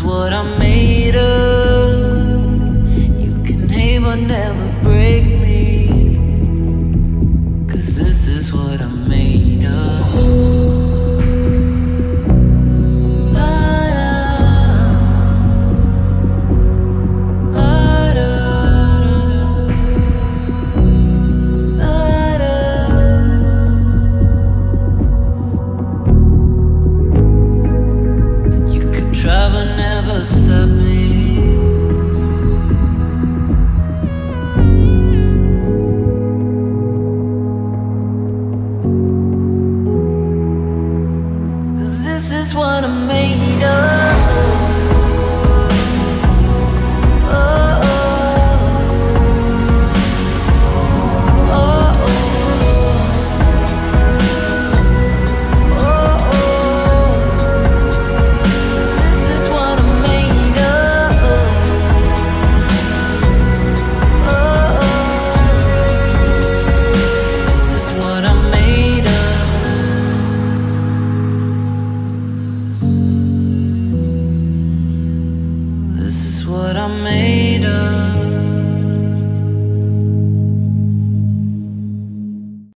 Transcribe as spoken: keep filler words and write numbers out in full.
what I'm made of. You can hate but never break me, 'cause this is what I'm made of. Try but never stop me. Cause this is what I'm made of. What I'm made of.